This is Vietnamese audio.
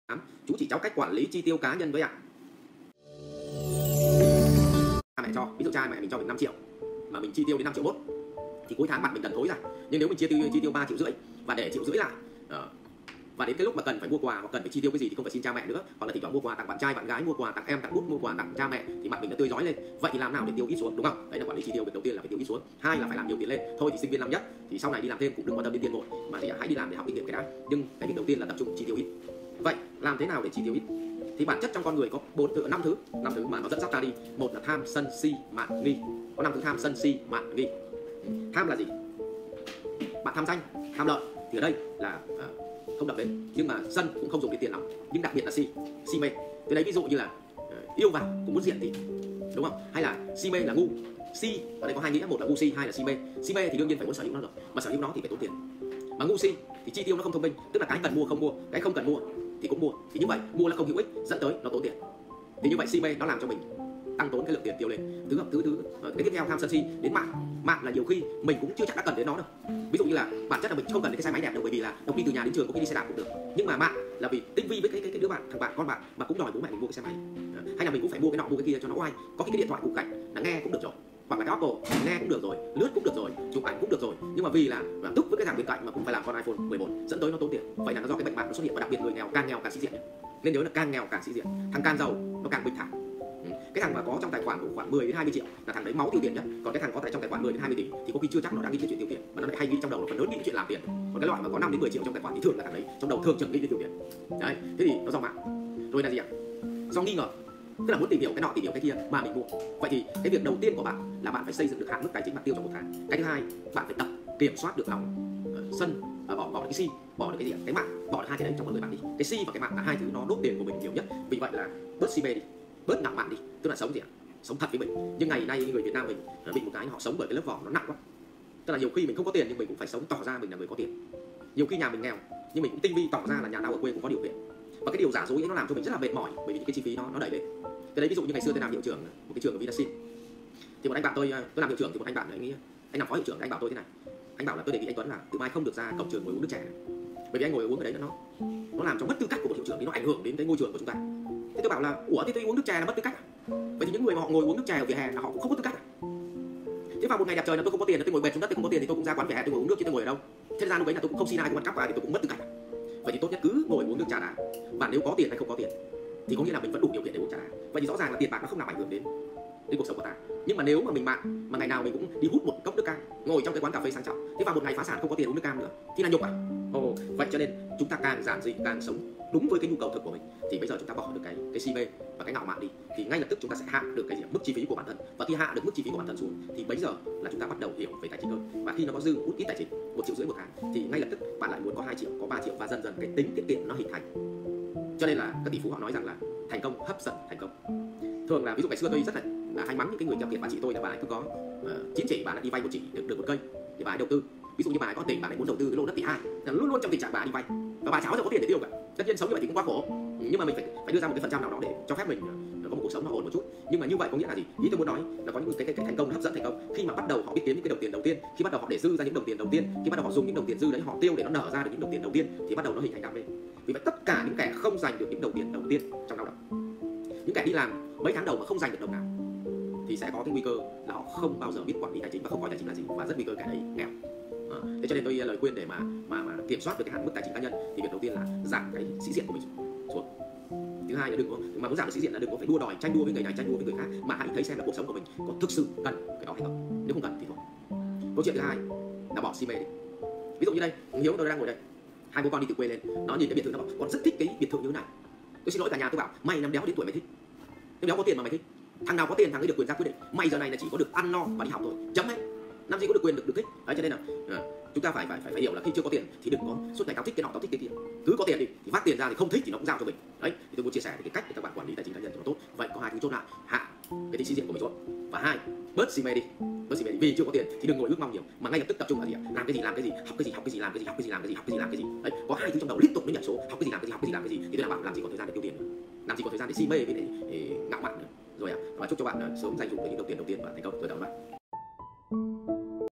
Chú chỉ cháu cách quản lý chi tiêu cá nhân với ạ. Cha mẹ cho, ví dụ cha mẹ mình cho mình 5 triệu mà mình chi tiêu đến 5 triệu mốt thì cuối tháng mặt mình đần thối ra. Nhưng nếu mình chi tiêu 3,5 triệu và để 1,5 triệu lại, và đến cái lúc mà cần phải mua quà hoặc cần phải chi tiêu cái gì thì không phải xin cha mẹ nữa, hoặc là thỉnh thoảng mua quà tặng bạn trai bạn gái, mua quà tặng em, tặng bút, mua quà tặng cha mẹ thì mặt mình đã tươi rói lên. Vậy thì làm nào để tiêu ít xuống, đúng không? Đấy là quản lý chi tiêu. Việc đầu tiên là phải tiêu ít xuống, hai là phải làm nhiều tiền lên. Thôi thì sinh viên năm nhất thì sau này đi làm thêm cũng đừng quan tâm đến tiền vội, mà thì hãy đi làm để học kinh nghiệm cái đã. Nhưng cái việc đầu tiên là tập trung chi tiêu ít. Vậy làm thế nào để chi tiêu ít? Thì bản chất trong con người có 5 thứ mà nó dẫn dắt ta đi. Một là tham, sân, si, mạn, nghi. Có 5 thứ: tham, sân, si, mạn, nghi. Tham là gì? Bạn tham danh, tham lợi thì ở đây là không đập đến. Nhưng mà sân cũng không dùng đến tiền lắm, nhưng đặc biệt là si mê. Từ đấy ví dụ như là yêu vào cũng muốn diện thì, đúng không? Hay là si mê là ngu. Si ở đây có hai nghĩa, một là ngu si, hai là si mê. Si mê thì đương nhiên phải muốn sở hữu nó rồi, mà sở hữu nó thì phải tốn tiền. Mà ngu si thì chi tiêu nó không thông minh, tức là cái cần mua không mua, cái không cần mua thì cũng mua. Thì như vậy mua là không hữu ích, dẫn tới nó tốn tiền. Thì như vậy si mê nó làm cho mình tăng tốn cái lượng tiền tiêu lên. Cái tiếp theo tham sân si đến mạng là nhiều khi mình cũng chưa chắc đã cần đến nó đâu. Ví dụ như là bản chất là mình không cần đến cái xe máy đẹp đâu, bởi vì là đọc đi từ nhà đến trường có khi đi xe đạp cũng được. Nhưng mà mạng là vì tinh vi với cái đứa bạn, thằng bạn, con bạn mà cũng đòi bố mẹ mình mua cái xe máy, hay là mình cũng phải mua cái nọ mua cái kia cho nó oai. Có cái điện thoại cục cảnh là nghe cũng được rồi, hoặc là cái Apple nghe cũng được rồi, lướt cũng được rồi, chụp ảnh cũng được rồi, nhưng mà vì là tức với cái thằng bên cạnh mà cũng phải làm con iPhone 11 dẫn tới nó tốn tiền. Vậy là nó do cái bệnh mạng nó xuất hiện, và đặc biệt người nghèo càng sĩ diện. Nên nhớ là càng nghèo càng sĩ diện, thằng càng giàu nó càng bình thản. Cái thằng mà có trong tài khoản khoảng 10 đến 20 triệu là thằng đấy máu tiêu tiền nhất. Còn cái thằng có trong tài khoản 10 đến 20 tỷ thì có khi chưa chắc nó đang nghĩ chuyện tiêu tiền, mà nó lại hay nghĩ trong đầu là phần lớn nghĩ chuyện làm tiền. Còn cái loại mà có 5 đến 10 triệu trong tài khoản thì thường là thằng đấy trong đầu thường chẳng nghĩ đến tiêu tiền. Đấy, thế thì nó do mạng. Rồi là gì ạ? Do nghi ngờ, tức là muốn tìm hiểu cái nọ tìm hiểu cái kia mà mình mua. Vậy thì cái việc đầu tiên của bạn là bạn phải xây dựng được hạn mức tài chính bạn tiêu trong một tháng. Cái thứ hai, bạn phải tập kiểm soát được lòng sân, bỏ được cái si, bỏ được cái gì ạ? Cái mạng, bỏ được hai cái đấy trong con người bạn đi. Cái si và cái mạng là hai thứ nó đốt tiền của mình nhiều nhất. Vì vậy là bớt si mê đi, bớt ngạo mạn đi, tức là sống gì ạ? Sống thật với mình. Nhưng ngày nay người Việt Nam mình bị một cái họ sống bởi cái lớp vỏ nó nặng quá. Tức là nhiều khi mình không có tiền nhưng mình cũng phải sống tỏ ra mình là người có tiền. Nhiều khi nhà mình nghèo nhưng mình cũng tinh vi tỏ ra là nhà nào ở quê cũng có điều kiện. Và cái điều giả dối ấy nó làm cho mình rất là mệt mỏi, bởi vì cái chi phí nó đẩy lên. Cái đấy ví dụ như ngày xưa tôi làm hiệu trưởng một cái trường ở Vinasin, thì một anh bạn tôi làm hiệu trưởng thì một anh bạn anh làm phó hiệu trưởng, anh bảo tôi thế này, anh bảo là tôi đề nghị anh Tuấn là từ mai không được ra cổng trường ngồi uống nước chè, bởi vì anh ngồi uống ở đấy nó làm cho mất tư cách của một hiệu trưởng, thì nó ảnh hưởng đến cái ngôi trường của chúng ta. Thế tôi bảo là ủa, thế tôi uống nước chè là mất tư cách à? Vậy thì những người mà họ ngồi uống nước chè ở vỉa hè là họ cũng không có tư cách à? Thế vào một ngày đẹp trời là tôi không có tiền, là tôi ngồi bệt xuống đất, tôi không có tiền thì tôi cũng ra quán vỉa hè tôi ngồi uống nước chứ tôi ngồi ở đâu? Thế ra lúc đấy là tôi cũng không xin ai cũng ăn cắp vào thì tôi cũng mất tư cách à? Vậy thì tốt nhất cứ ngồi uống nước trà đá. Và nếu có tiền hay không có tiền thì có nghĩa là mình vẫn đủ điều kiện để uống trà đá. Vậy thì rõ ràng là tiền bạc nó không làm ảnh hưởng đến cuộc sống của ta. Nhưng mà nếu mà mình mạng mà ngày nào mình cũng đi hút một cốc nước cam, ngồi trong cái quán cà phê sang trọng, thế vào một ngày phá sản không có tiền uống nước cam nữa thì là nhục à? Vậy cho nên chúng ta càng giản dị, càng sống đúng với cái nhu cầu thực của mình thì bây giờ chúng ta bỏ được cái si mê và cái ngạo mạn đi, thì ngay lập tức chúng ta sẽ hạ được cái gì? Mức chi phí của bản thân. Và khi hạ được mức chi phí của bản thân xuống thì bây giờ là chúng ta bắt đầu hiểu về tài chính hơn. Và khi nó có dư hút ít tài chính, 1,5 triệu một tháng, thì ngay lập tức bạn lại muốn có 2 triệu, có 3 triệu, và dần dần cái tính tiết kiệm nó hình thành. Cho nên là các tỷ phú họ nói rằng là thành công hấp dẫn thành công. Thường là ví dụ ngày xưa tôi rất là hay mắng những cái người keo kiệt. Bà chị tôi là bà ấy cứ có 9 tỷ, bà ấy đi vay 1 tỷ được 1 cây thì bà ấy đầu tư. Ví dụ như bà ấy có tỷ, bà ấy muốn đầu tư cái lô đất tỷ 2, là luôn luôn trong tình trạng bà ấy đi vay và bà cháu giờ có tiền để tiêu cả. Tất nhiên sống như vậy thì cũng quá khổ, nhưng mà mình phải đưa ra một cái phần trăm nào đó để cho phép mình có một cuộc sống nó ổn một chút. Nhưng mà như vậy có nghĩa là gì? Ý tôi muốn nói là có những cái thành công hấp dẫn thành công khi mà bắt đầu họ biết kiếm những cái đồng tiền đầu tiên, khi bắt đầu họ để dư ra những đồng tiền đầu tiên, khi bắt đầu họ dùng những đồng tiền dư đấy họ tiêu để nó nở ra được những đồng tiền đầu tiên, thì bắt đầu nó hình thành đam mê. Vì vậy tất cả những kẻ không giành được những đồng tiền đầu tiên trong lao động, những kẻ đi làm mấy tháng đầu mà không giành được đồng nào, thì sẽ có cái nguy cơ là họ không bao giờ biết quản lý tài chính và không coi tài chính là gì, và rất nguy cơ kẻ đấy nghèo. Thế cho nên tôi lời khuyên để mà kiểm soát được cái hạn mức tài chính cá nhân thì việc đầu tiên là giảm cái sĩ diện của mình xuống. Thứ hai là đừng có, mà muốn giảm được sĩ diện là đừng có phải đua đòi, tranh đua với người này, tranh đua với người khác, mà hãy thấy xem là cuộc sống của mình có thực sự cần cái đó hay không. Nếu không cần thì thôi. Câu chuyện thứ hai là bỏ si mê đi. Ví dụ như đây, Hiếu tôi đang ngồi đây, hai bố con đi từ quê lên, nó nhìn cái biệt thự nó bảo con rất thích cái biệt thự như thế này. Tôi xin lỗi cả nhà, tôi bảo mày năm đéo đến tuổi mày thích, nếu đéo có tiền mà mày thích. Thằng nào có tiền thằng ấy được quyền ra quyết định. Mày giờ này là chỉ có được ăn no và đi học thôi, chấm hết. Làm gì có được quyền được thích. Đấy, cho nên là chúng ta phải hiểu là khi chưa có tiền thì đừng có suốt ngày tao thích cái nọ tao thích cái kia. Cứ có tiền thì vác tiền ra, thì không thích thì nó cũng giao cho mình. Đấy, thì tôi muốn chia sẻ cái cách để các bạn quản lý tài chính cá nhân cho nó tốt. Vậy có hai thứ chốt lại: hạ cái tính sĩ diện của mình xuống, và hai, bớt si mê đi. Bớt si mê đi. Vì chưa có tiền thì đừng ngồi ước mong nhiều, mà ngay lập tức tập trung là gì ạ? Làm cái gì, học cái gì, học cái gì, làm cái gì, học cái gì. Đấy, có hai thứ trong đầu liên tục nó nhảy số: học cái gì, làm cái gì. Thì tôi đảm bảo làm gì có thời gian để tiêu tiền nữa, làm gì có thời gian để si mê với ngạo mạn nữa. Rồi và chúc cho bạn sớm giành dụng được những đồng tiền đầu tiên và thành công. Tôi cảm ơn bạn.